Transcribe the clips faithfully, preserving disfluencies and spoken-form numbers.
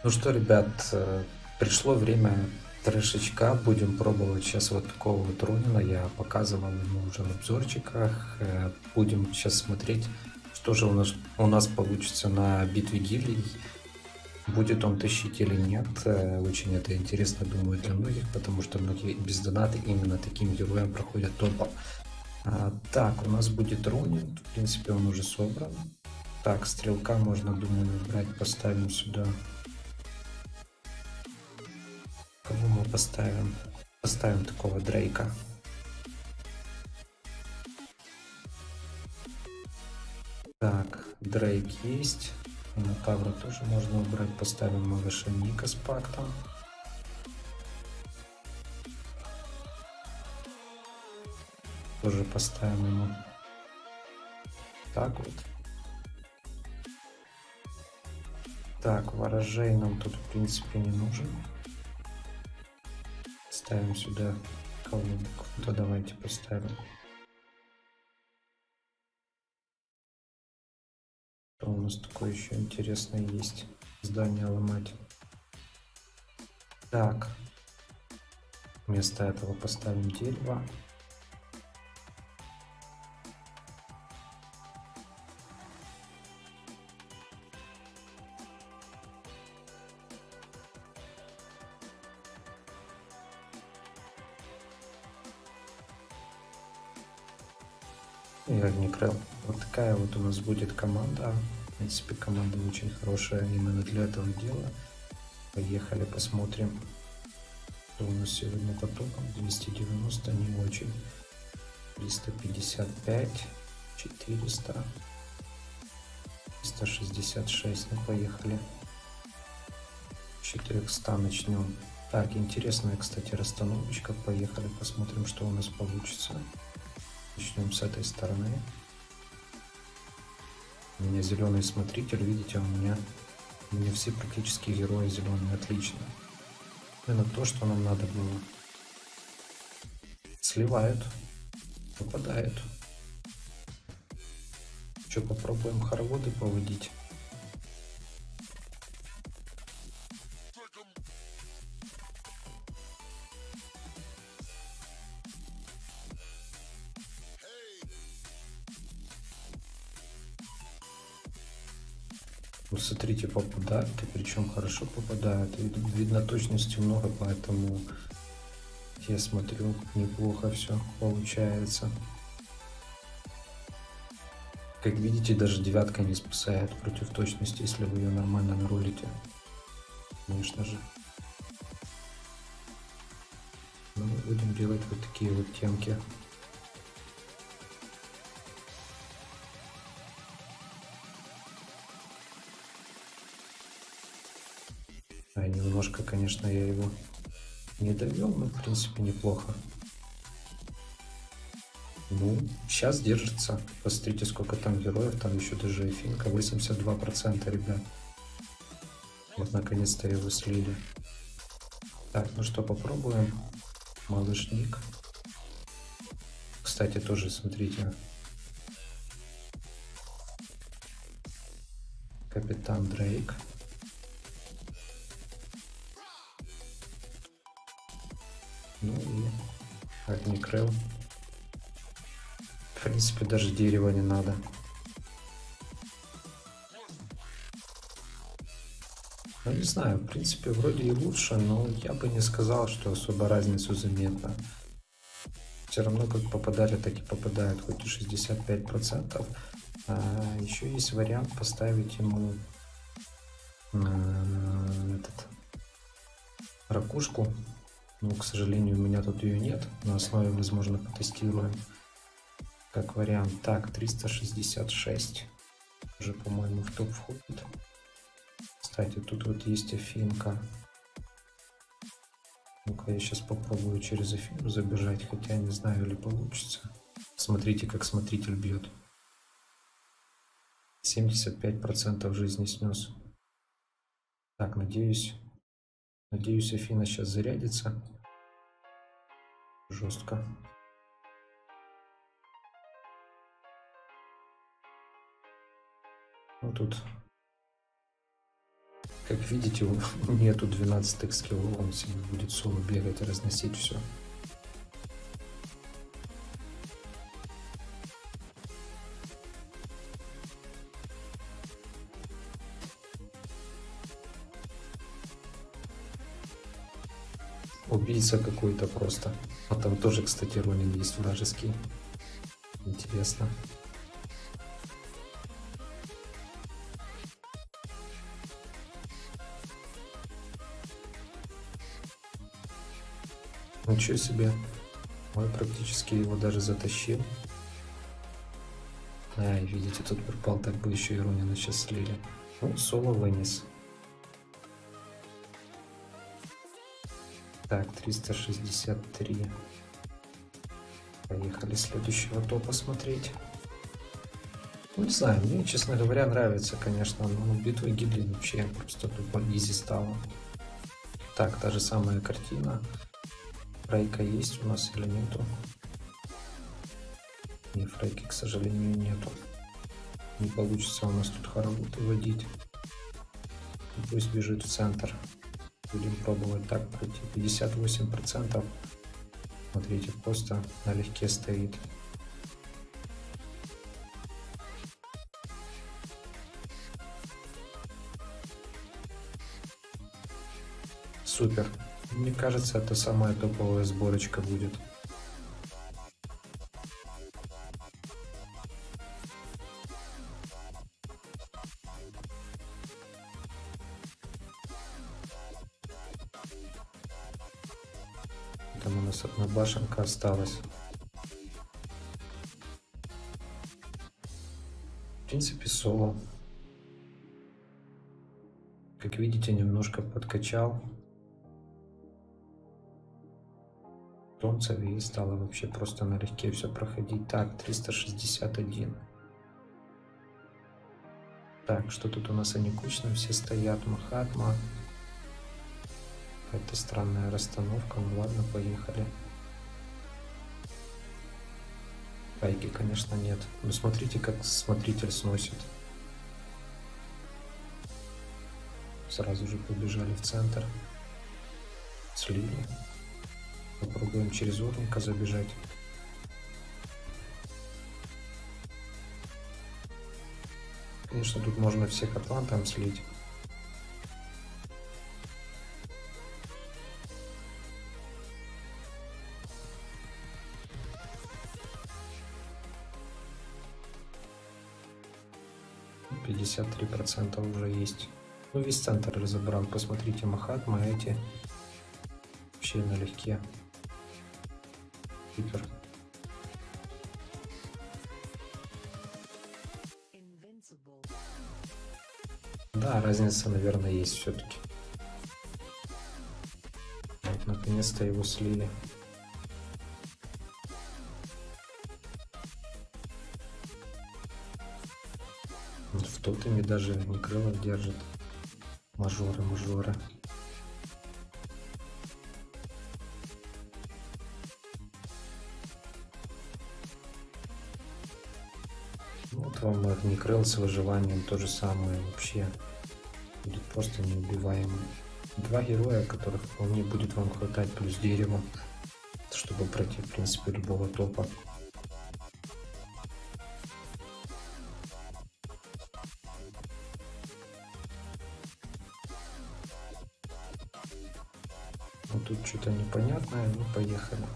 Ну что, ребят, э, пришло время трешечка. Будем пробовать сейчас вот такого вот Ронина. Я показывал ему уже в обзорчиках. Э, Будем сейчас смотреть, что же у нас, у нас получится на битве гильдий. Будет он тащить или нет. Э, Очень это интересно, думаю, для многих, потому что многие без доната именно таким героем проходят топов. А, Так, у нас будет Ронин. В принципе, он уже собран. Так, стрелка можно, думаю, брать, поставим сюда. Кого мы поставим? Поставим такого Дрейка. Так, Дрейк есть. Минотавра тоже можно убрать. Поставим малыша Ника с пактом. Тоже поставим ему. Так вот. Так, ворожей нам тут в принципе не нужен. Ставим сюда кого-нибудь. Да, давайте поставим. Что у нас такое еще интересное есть? Здание ломать. Так. Вместо этого поставим дерево. И Огнекрыл. Вот такая вот у нас будет команда. В принципе, команда очень хорошая именно для этого дела. Поехали, посмотрим, что у нас сегодня по топам. двести девяносто не очень. триста пятьдесят пять, четыреста, триста шестьдесят шесть. Ну, поехали. четыреста начнем. Так, интересная, кстати, расстановочка. Поехали, посмотрим, что у нас получится. Начнем с этой стороны. У меня зеленый смотритель, видите, у меня, у меня все практически герои зеленые, отлично. Именно то, что нам надо было. Сливают, попадают. Что, попробуем хороводы поводить? Вот смотрите, попадают, и причем хорошо попадают. Видно, точности много, поэтому я смотрю, неплохо все получается. Как видите, даже девятка не спасает против точности, если вы ее нормально нарулите. Конечно же. Но мы будем делать вот такие вот темки. А немножко, конечно, я его не довел, но в принципе неплохо. Ну, сейчас держится. Посмотрите, сколько там героев, там еще даже эфинка, восемьдесят два процента, ребят. Вот наконец-то его слили. Так, ну что, попробуем. Малыш Ник. Кстати, тоже, смотрите. Капитан Дрейк. Ну и Огнекрыл. В принципе, даже дерева не надо. Ну, не знаю, в принципе, вроде и лучше, но я бы не сказал, что особо разницу заметно. Все равно как попадали, так и попадают, хоть и шестьдесят пять процентов. А еще есть вариант поставить ему э, этот, ракушку. Ну, к сожалению, у меня тут ее нет. На основе, возможно, потестируем. Как вариант. Так, триста шестьдесят шесть. Уже, по-моему, в топ входит. Кстати, тут вот есть Афинка. Ну-ка, я сейчас попробую через Афину забежать, хотя не знаю, ли получится. Смотрите, как смотритель бьет. семьдесят пять процентов жизни снес. Так, надеюсь, надеюсь, Афина сейчас зарядится. Жестко. Ну тут Как видите, у- нету двенадцатых скиллов, он себе будет соло бегать и разносить все. Убийца какой-то просто. А там тоже, кстати, Ронин есть вражеский. Интересно. Ничего себе. Ой, практически его даже затащил. Ай, видите, тут пропал, так бы еще и Ронина сейчас слили. Ну, соло вынес. Так, триста шестьдесят три. Поехали следующего топа смотреть. Ну, не знаю, мне, честно говоря, нравится, конечно, но битва Гидрин вообще просто тупо изи стала. Так, та же самая картина. Фрейка есть у нас или нету? Не, фрейки, к сожалению, нету. Не получится у нас тут хоровод выводить. Пусть бежит в центр. Будем пробовать так пройти. пятьдесят восемь процентов. Смотрите, просто налегке стоит. Супер. Мне кажется, это самая топовая сборочка будет. Там у нас одна башенка осталась. В принципе, соло. Как видите, немножко подкачал. Тонцев и стало вообще просто налегке все проходить. Так, триста шестьдесят один. Так, что тут у нас аникучно? Все стоят. Махатма. Какая-то странная расстановка. Ну ладно, поехали. Пайки, конечно, нет. Но смотрите, как смотритель сносит. Сразу же побежали в центр. Слили. Попробуем через урника забежать. Конечно, тут можно всех атлантам слить. пятьдесят три процента уже есть. Ну, весь центр разобрал. Посмотрите, Махатма, эти вообще налегке. Супер. Да, разница, наверное, есть все-таки. Вот, наконец-то его слили. В тотеме даже не крылов держит. Мажоры, мажоры. Вот вам Огнекрыл с выживанием то же самое вообще. Будет просто неубиваемый. Два героя, которых вполне будет вам хватать, плюс дерево, чтобы пройти, в принципе, любого топа. Вот тут что-то непонятное, ну поехали.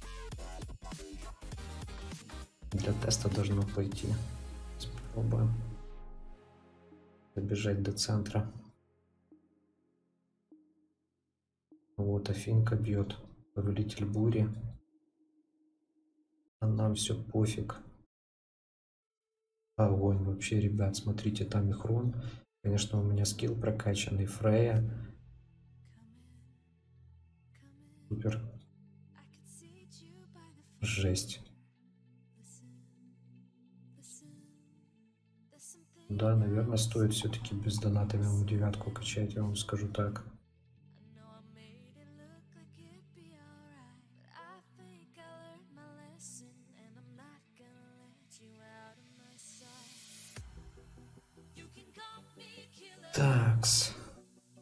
Для теста должно пойти. Попробуем добежать до центра. Вот Афинка бьет. Повелитель бури. А нам все пофиг. Огонь вообще, ребят, смотрите, там и Хрон. Конечно, у меня скилл прокачанный. Фрея. Супер. Жесть. Да, наверное, стоит все-таки без доната ему девятку качать, я вам скажу так. Такс.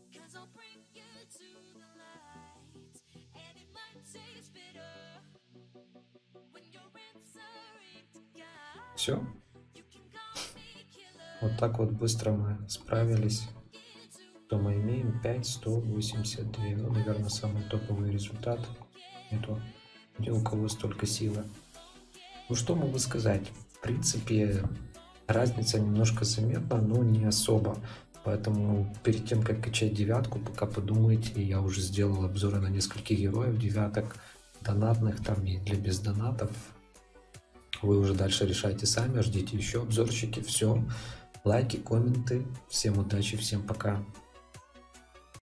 Все. Вот так вот быстро мы справились. То мы имеем пять сто восемьдесят два. Ну, наверное, самый топовый результат. Не то, где у кого столько силы. Ну, что могу сказать? В принципе, разница немножко заметна, но не особо. Поэтому перед тем, как качать девятку, пока подумайте, я уже сделал обзоры на нескольких героев девяток, донатных там и для без донатов. Вы уже дальше решайте сами, ждите еще обзорчики. Все, лайки, комменты. Всем удачи, всем пока.